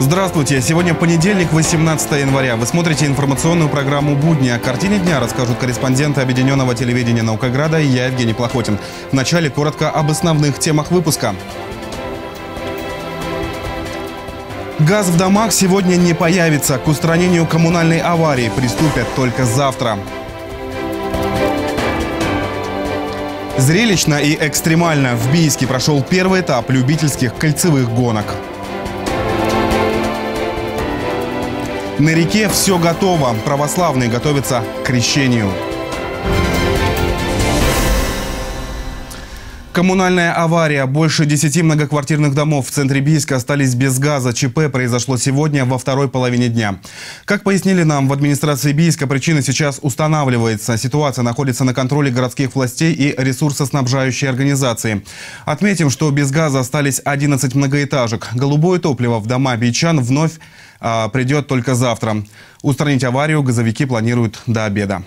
Здравствуйте! Сегодня понедельник, 18 января. Вы смотрите информационную программу «Будни». О картине дня расскажут корреспонденты Объединенного телевидения Наукограда и я, Евгений Плохотин. Вначале коротко об основных темах выпуска. Газ в домах сегодня не появится. К устранению коммунальной аварии приступят только завтра. Зрелищно и экстремально в Бийске прошел первый этап любительских кольцевых гонок. На реке все готово. Православные готовятся к крещению. Коммунальная авария. Больше 10 многоквартирных домов в центре Бийска остались без газа. ЧП произошло сегодня во второй половине дня. Как пояснили нам в администрации Бийска, причина сейчас устанавливается. Ситуация находится на контроле городских властей и ресурсоснабжающей организации. Отметим, что без газа остались 11 многоэтажек. Голубое топливо в дома бийчан вновь придет только завтра. Устранить аварию газовики планируют до обеда.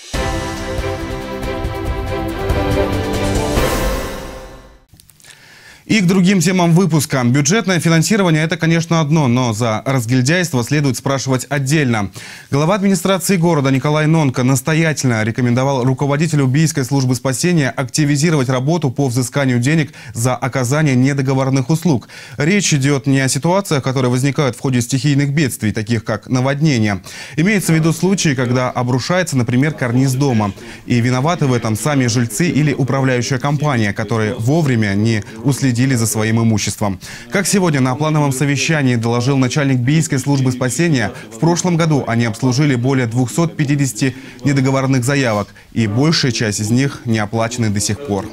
И к другим темам выпуска. Бюджетное финансирование – это, конечно, одно, но за разгильдяйство следует спрашивать отдельно. Глава администрации города Николай Нонко настоятельно рекомендовал руководителю Бийской службы спасения активизировать работу по взысканию денег за оказание недоговорных услуг. Речь идет не о ситуациях, которые возникают в ходе стихийных бедствий, таких как наводнения. Имеется в виду случаи, когда обрушается, например, карниз дома. И виноваты в этом сами жильцы или управляющая компания, которые вовремя не уследили за своим имуществом. Как сегодня на плановом совещании доложил начальник Бийской службы спасения, в прошлом году они обслужили более 250 недоговорных заявок, и большая часть из них не оплачены до сих пор.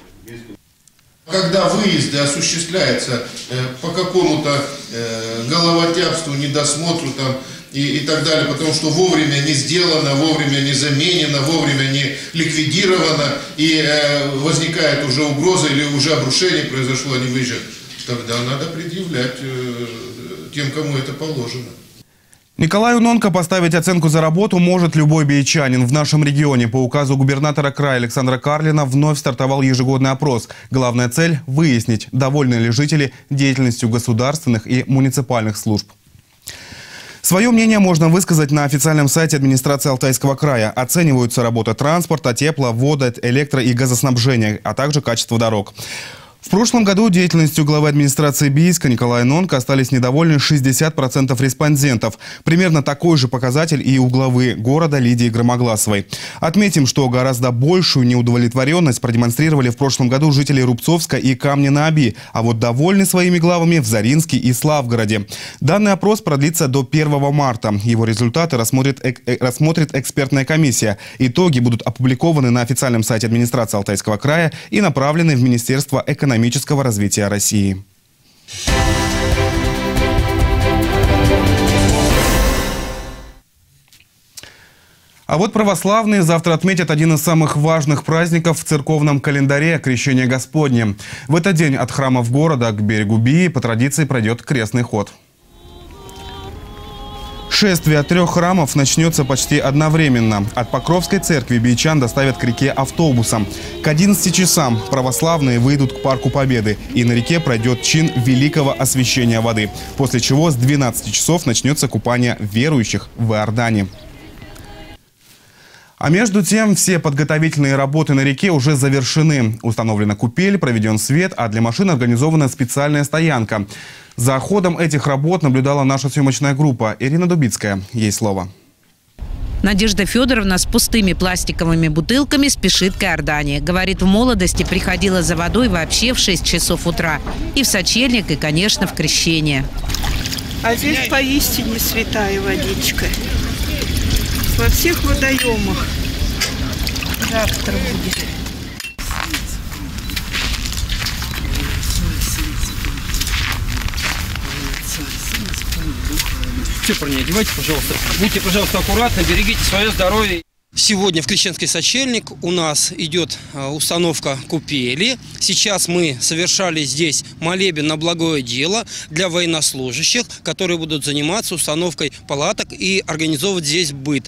Когда выезды осуществляются по какому-то головотяпству, недосмотру и так далее, потому что вовремя не сделано, вовремя не заменено, вовремя не ликвидировано, и возникает уже угроза или уже обрушение произошло, они выезжают, тогда надо предъявлять тем, кому это положено. Николаю Нонко поставить оценку за работу может любой бийчанин. В нашем регионе по указу губернатора края Александра Карлина вновь стартовал ежегодный опрос. Главная цель – выяснить, довольны ли жители деятельностью государственных и муниципальных служб. Свое мнение можно высказать на официальном сайте администрации Алтайского края. Оцениваются работа транспорта, тепло, вода, электро- и газоснабжения, а также качество дорог. В прошлом году деятельностью главы администрации Бийска Николая Нонко остались недовольны 60% респондентов. Примерно такой же показатель и у главы города Лидии Громогласовой. Отметим, что гораздо большую неудовлетворенность продемонстрировали в прошлом году жители Рубцовска и Камня-на-Оби, а вот довольны своими главами в Заринске и Славгороде. Данный опрос продлится до 1 марта. Его результаты рассмотрит экспертная комиссия. Итоги будут опубликованы на официальном сайте администрации Алтайского края и направлены в Министерство экономического развития России. А вот православные завтра отметят один из самых важных праздников в церковном календаре – Крещение Господне. В этот день от храмов города к берегу Бии по традиции пройдет крестный ход. Шествие от 3 храмов начнется почти одновременно. От Покровской церкви бийчан доставят к реке автобусом. К 11 часам православные выйдут к Парку Победы, и на реке пройдет чин великого освящения воды, после чего с 12 часов начнется купание верующих в Иордане. А между тем, все подготовительные работы на реке уже завершены. Установлена купель, проведен свет, а для машин организована специальная стоянка. За ходом этих работ наблюдала наша съемочная группа. Ирина Дубицкая. Ей слово. Надежда Федоровна с пустыми пластиковыми бутылками спешит к Иордане. Говорит, в молодости приходила за водой вообще в 6 часов утра. И в сочельник, и, конечно, в крещение. А здесь поистине святая водичка. Во всех водоемах. Завтра будет. Цифры не одевайте, пожалуйста. Будьте, пожалуйста, аккуратны, берегите свое здоровье. Сегодня в Крещенский сочельник у нас идет установка купели. Сейчас мы совершали здесь молебен на благое дело для военнослужащих, которые будут заниматься установкой палаток и организовывать здесь быт.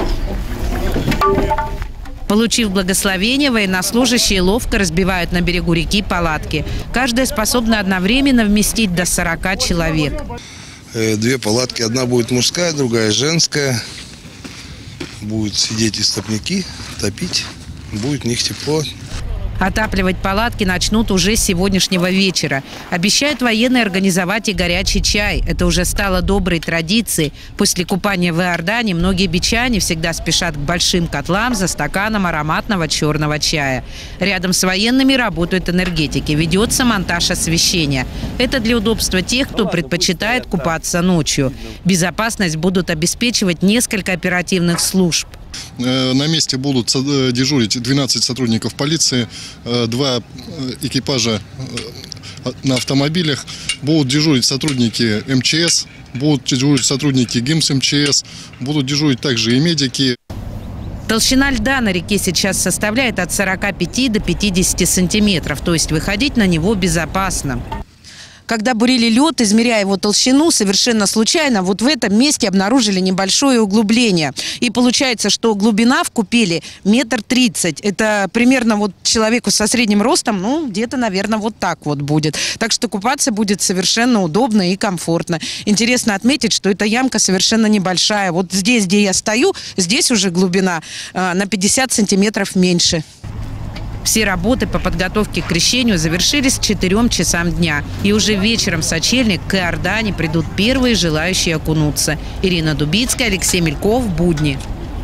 Получив благословение, военнослужащие ловко разбивают на берегу реки палатки. Каждая способна одновременно вместить до 40 человек. 2 палатки. Одна будет мужская, другая женская. Будут сидеть истопники, топить. Будет в них тепло. Отапливать палатки начнут уже с сегодняшнего вечера. Обещают военные организовать и горячий чай. Это уже стало доброй традицией. После купания в Иордании многие бичане всегда спешат к большим котлам за стаканом ароматного черного чая. Рядом с военными работают энергетики. Ведется монтаж освещения. Это для удобства тех, кто предпочитает купаться ночью. Безопасность будут обеспечивать несколько оперативных служб. На месте будут дежурить 12 сотрудников полиции, 2 экипажа на автомобилях. Будут дежурить сотрудники МЧС, будут дежурить сотрудники ГИМС МЧС, будут дежурить также и медики. Толщина льда на реке сейчас составляет от 45 до 50 сантиметров, то есть выходить на него безопасно. Когда бурили лед, измеряя его толщину, совершенно случайно вот в этом месте обнаружили небольшое углубление. И получается, что глубина в купели 1,30 м. Это примерно вот человеку со средним ростом, ну, где-то, наверное, вот так вот будет. Так что купаться будет совершенно удобно и комфортно. Интересно отметить, что эта ямка совершенно небольшая. Вот здесь, где я стою, здесь уже глубина на 50 сантиметров меньше. Все работы по подготовке к крещению завершились к 4 часам дня. И уже вечером в сочельник к Иордании придут первые желающие окунуться. Ирина Дубицкая, Алексей Мельков, будни.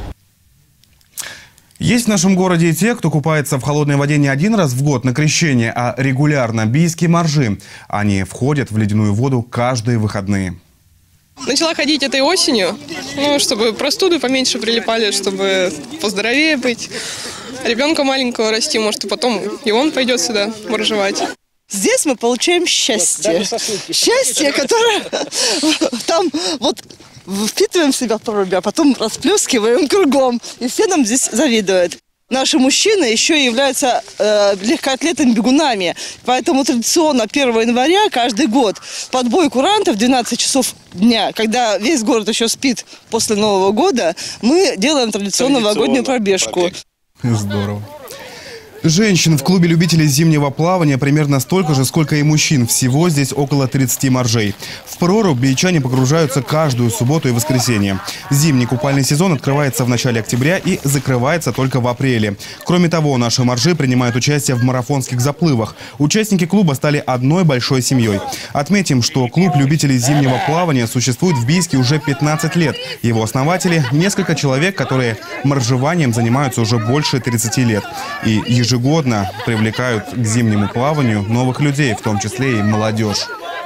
Есть в нашем городе и те, кто купается в холодной воде не один раз в год на крещение, а регулярно. Бийские моржи. Они входят в ледяную воду каждые выходные. Начала ходить этой осенью, чтобы простуды поменьше прилипали, чтобы поздоровее быть. Ребенка маленького расти, может, и потом и он пойдет сюда моржевать. Здесь мы получаем счастье. Счастье, которое там вот впитываем в себя по руби, а потом расплескиваем кругом. И все нам здесь завидуют. Наши мужчины еще и являются легкоатлетами-бегунами. Поэтому традиционно 1 января каждый год подбой курантов в 12 часов дня, когда весь город еще спит после Нового года, мы делаем традиционную новогоднюю пробежку. Здорово. Женщин в клубе любителей зимнего плавания примерно столько же, сколько и мужчин. Всего здесь около 30 моржей. В прорубь бичане погружаются каждую субботу и воскресенье. Зимний купальный сезон открывается в начале октября и закрывается только в апреле. Кроме того, наши моржи принимают участие в марафонских заплывах. Участники клуба стали одной большой семьей. Отметим, что клуб любителей зимнего плавания существует в Бийске уже 15 лет. Его основатели – несколько человек, которые моржеванием занимаются уже больше 30 лет. И ежегодно привлекают к зимнему плаванию новых людей, в том числе и молодежь.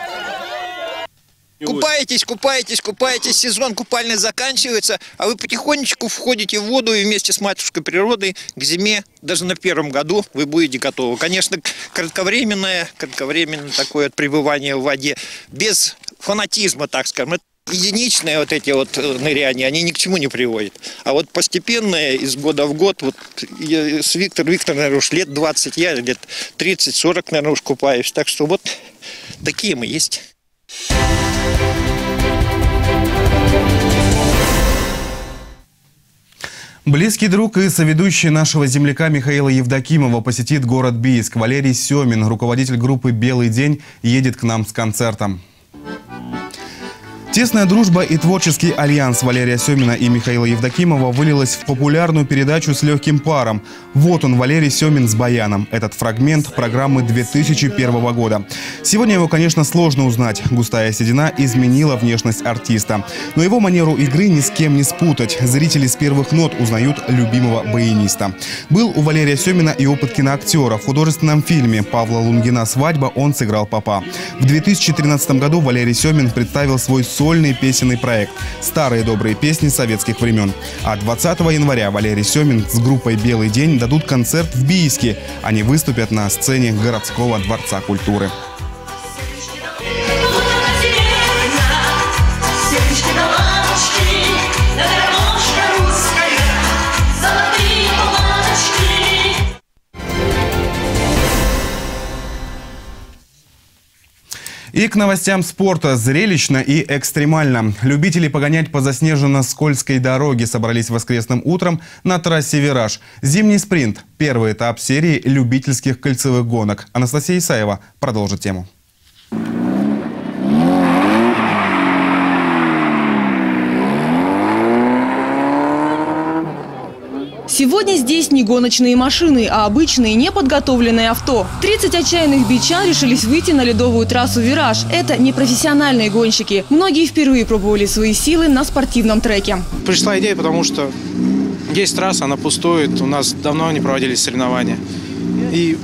Купаетесь, купаетесь, купаетесь, сезон купальный заканчивается, а вы потихонечку входите в воду и вместе с матушкой природой к зиме, даже на 1-м году вы будете готовы. Конечно, кратковременное такое пребывание в воде, без фанатизма, так скажем. Единичные вот эти вот ныряния, они ни к чему не приводят. А вот постепенное, из года в год, вот Виктор, наверное, уж лет 20, я лет 30-40, наверное, уж купаюсь. Так что вот такие мы есть. Близкий друг и соведущий нашего земляка Михаила Евдокимова посетит город Бийск. Валерий Семин, руководитель группы «Белый день», едет к нам с концертом. Тесная дружба и творческий альянс Валерия Семина и Михаила Евдокимова вылилась в популярную передачу «С легким паром». Вот он, Валерий Семин с баяном. Этот фрагмент программы 2001 года. Сегодня его, конечно, сложно узнать. Густая седина изменила внешность артиста. Но его манеру игры ни с кем не спутать. Зрители с первых нот узнают любимого баяниста. Был у Валерия Семина и опыт киноактера. В художественном фильме Павла Лунгина «Свадьба» он сыграл папа. В 2013 году Валерий Семин представил свой сольный песенный проект «Старые добрые песни советских времен». А 20 января Валерий Семин с группой «Белый день» дадут концерт в Бийске. Они выступят на сцене городского дворца культуры. И к новостям спорта. Зрелищно и экстремально. Любители погонять по заснеженно-скользкой дороге собрались воскресным утром на трассе «Вираж». Зимний спринт – первый этап серии любительских кольцевых гонок. Анастасия Исаева продолжит тему. Сегодня здесь не гоночные машины, а обычные неподготовленные авто. 30 отчаянных бичан решились выйти на ледовую трассу «Вираж». Это не профессиональные гонщики. Многие впервые пробовали свои силы на спортивном треке. Пришла идея, потому что есть трасса, она пустует. У нас давно не проводились соревнования. И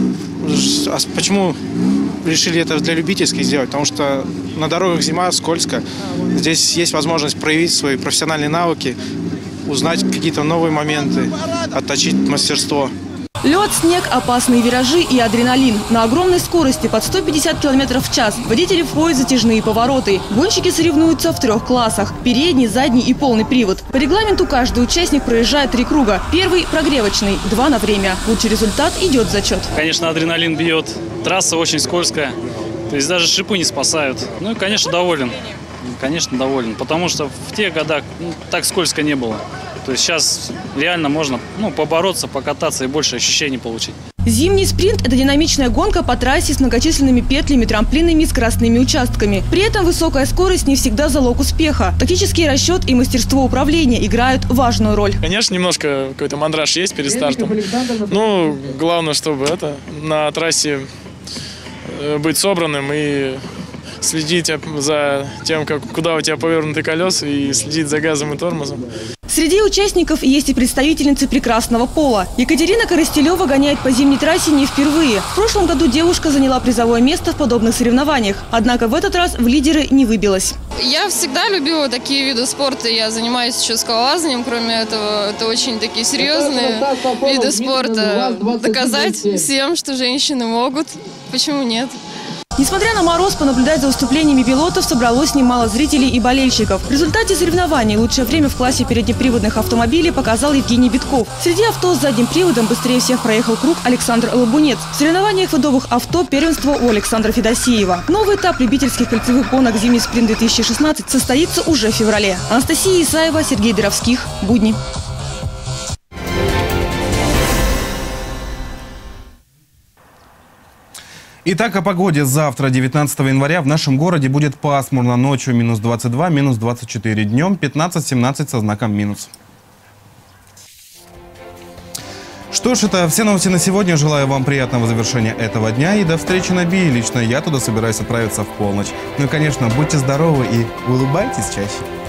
почему решили это для любительских сделать? Потому что на дорогах зима, скользко. Здесь есть возможность проявить свои профессиональные навыки, узнать какие-то новые моменты, отточить мастерство. Лед, снег, опасные виражи и адреналин. На огромной скорости под 150 км в час водители входят в затяжные повороты. Гонщики соревнуются в 3 классах – передний, задний и полный привод. По регламенту каждый участник проезжает 3 круга. Первый – прогревочный, 2 на время. Лучший результат – идет зачет. Конечно, адреналин бьет. Трасса очень скользкая. То есть даже шипы не спасают. Ну и, конечно, доволен. Конечно, доволен. Потому что в те года так скользко не было. То есть сейчас реально можно побороться, покататься и больше ощущений получить. Зимний спринт – это динамичная гонка по трассе с многочисленными петлями, трамплинами и скоростными участками. При этом высокая скорость не всегда залог успеха. Тактический расчет и мастерство управления играют важную роль. Конечно, немножко какой-то мандраж есть перед стартом. Ну, главное, чтобы на трассе быть собранным и следить за тем, куда у тебя повернуты колеса, и следить за газом и тормозом. Среди участников есть и представительницы прекрасного пола. Екатерина Коростелева гоняет по зимней трассе не впервые. В прошлом году девушка заняла призовое место в подобных соревнованиях. Однако в этот раз в лидеры не выбилась. Я всегда любила такие виды спорта. Я занимаюсь еще скалолазанием. Кроме этого, это очень такие серьезные виды спорта. Доказать всем, что женщины могут. Почему нет? Несмотря на мороз, понаблюдать за выступлениями пилотов собралось немало зрителей и болельщиков. В результате соревнований лучшее время в классе переднеприводных автомобилей показал Евгений Битков. Среди авто с задним приводом быстрее всех проехал круг Александр Лабунец. В соревнованиях водовых авто первенство у Александра Федосеева. Новый этап любительских кольцевых гонок «Зимний спринт 2016» состоится уже в феврале. Анастасия Исаева, Сергей Доровских. Будни. Итак, о погоде. Завтра, 19 января, в нашем городе будет пасмурно. Ночью минус 22, минус 24. Днем 15-17 со знаком минус. Что ж, это все новости на сегодня. Желаю вам приятного завершения этого дня и до встречи на Би. Лично я туда собираюсь отправиться в полночь. Ну и, конечно, будьте здоровы и улыбайтесь чаще.